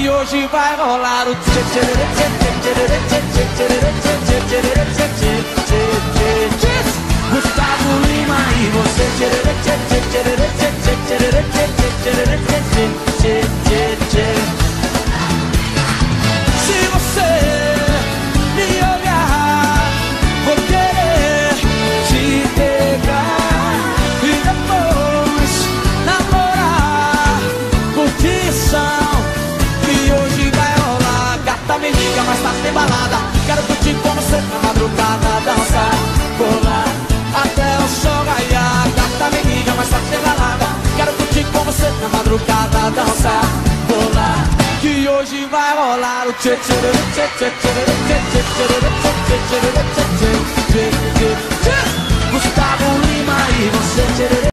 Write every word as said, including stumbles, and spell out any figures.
que hoje vai rolar o tchê tchê tchê tchê tchê tchê tchê tchê tchê tchê tchê. Gustavo Lima e você tchê tchê tchê tchê tchê tchê tchê tchê tchê tchê. Se você me olhar, vou querer te pegar e depois namorar. Curtição que hoje vai rolar. Gata me liga, mas tá sem balada. Quero curtir com você na madrugada, dançar, pular até o sol raiar. Gata me liga, mas tá sem balada. Quero curtir com você na madrugada, dançar, pular, que hoje vai rolar o tchê tchê tchê tchê tchê tchê tchê tchê tchê tchê. Gustavo Lima e você tchê.